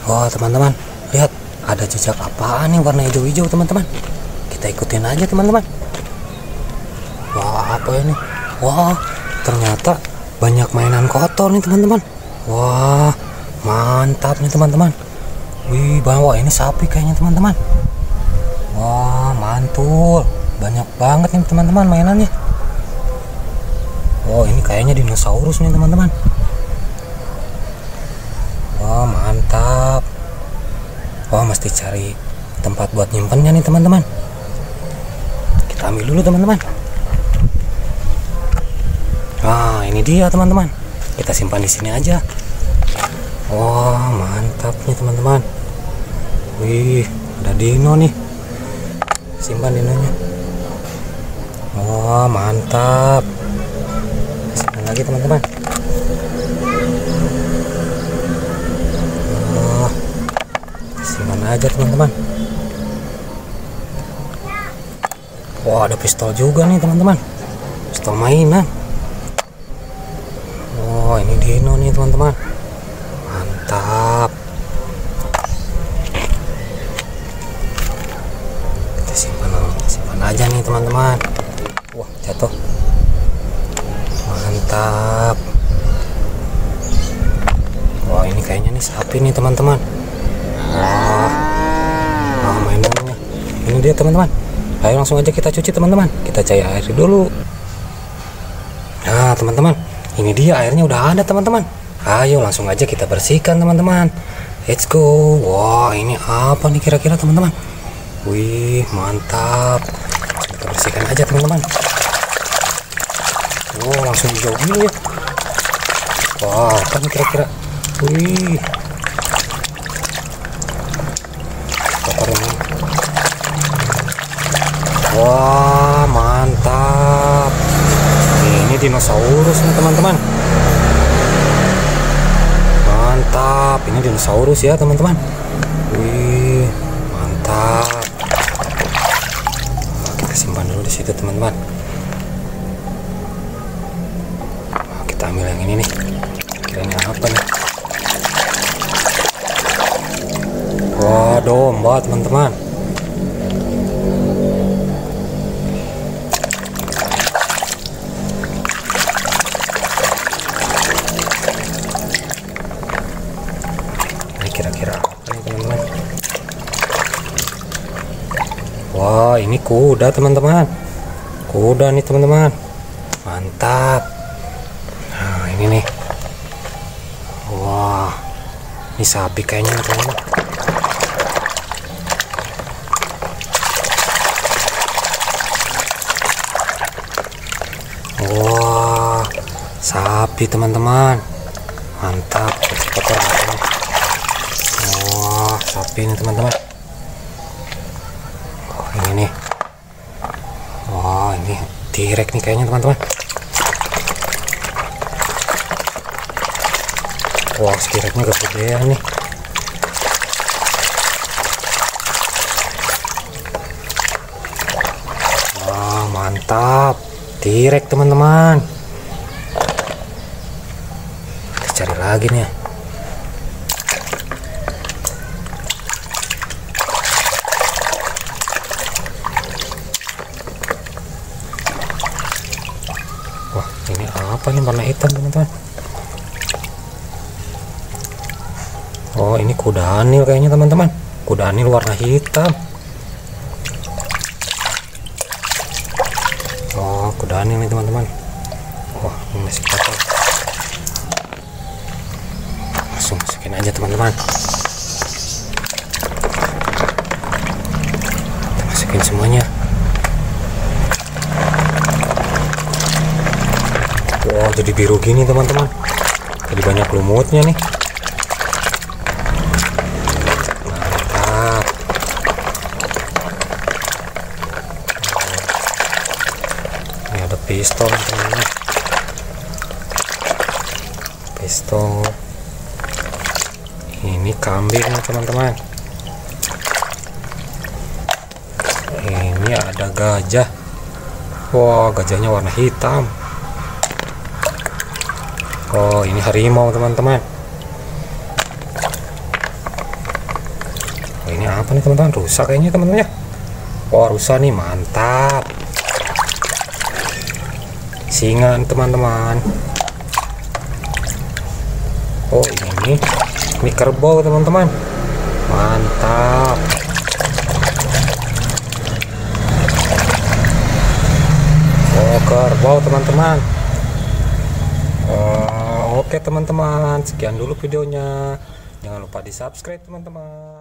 Wah teman-teman, lihat ada jejak apaan nih warna hijau-hijau teman-teman. Kita ikutin aja teman-teman. Wah apa ini? Wah ternyata banyak mainan kotor nih teman-teman. Wah mantap nih teman-teman. Wih bawa ini sapi kayaknya teman-teman. Wah mantul, banyak banget nih teman-teman mainannya. Oh ini kayaknya dinosaurus nih teman-teman. Wah mantap. Wah mesti cari tempat buat nyimpennya nih teman-teman. Kita ambil dulu teman-teman. Nah ini dia teman-teman. Kita simpan di sini aja. Wah mantap nih teman-teman. Wih ada dino nih. Simpan dinonya. Wah mantap. Simpan lagi teman-teman. Simpan aja teman-teman. Wah ada pistol juga nih teman-teman. Pistol mainan. Wah ini dino nih teman-teman. Mantap. Kita simpan aja nih teman-teman. Wah jatuh. Mantap. Wah ini kayaknya nih sapi nih teman-teman. Wah mainannya ini dia teman-teman. Ayo langsung aja kita cuci teman-teman. Kita cair air dulu. Nah teman-teman, ini dia airnya udah ada teman-teman. Ayo langsung aja kita bersihkan teman-teman. Let's go. Wah ini apa nih kira-kira teman-teman? Wih mantap. Kita bersihkan aja teman-teman. Wah langsung hijau gini ya. Wah apa nih kira-kira? Wih kotor ini. Wah mantap. Ini dinosaurus nih teman-teman. Mantap. Ini dinosaurus ya teman-teman. Wih mantap. Kita simpan dulu di situ teman-teman. Kita ambil yang ini nih. Kira-kira apa nih? Wah domba teman-teman. Ini kira-kira apa nih teman-teman? Wah ini kuda teman-teman. Kuda nih teman-teman. Mantap. Nah ini nih. Wah ini sapi kayaknya teman-teman. Wah sapi teman-teman. Mantap. Kotor. Wah sapi ini teman-teman. Oh, ini nih. Wah ini T-Rex nih kayaknya teman-teman. Wah T-Rex-nya kegedean nih. Wah mantap. T-Rex teman-teman. Kita cari lagi nih. Wah ini apa nih warna hitam teman-teman? Oh ini kuda anil kayaknya teman-teman. Kuda anil warna hitam. Oh kuda anil nih teman-teman. Wah ini masih kotor. Langsung masukin aja teman-teman. Kita masukin semuanya. Wow jadi biru gini teman-teman. Jadi banyak lumutnya nih. Mantap. Ini ada pistol teman-teman. Pistol. Ini kambing teman-teman. Ini ada gajah. Wah gajahnya warna hitam. Oh ini harimau teman-teman. apa nih teman-teman? Rusak kayaknya teman-teman ya. Wah, rusak nih, mantap. Singa teman-teman. Oh, ini kerbau teman-teman. Mantap. Oh, kerbau teman-teman. Oke teman-teman, sekian dulu videonya. Jangan lupa di subscribe teman-teman.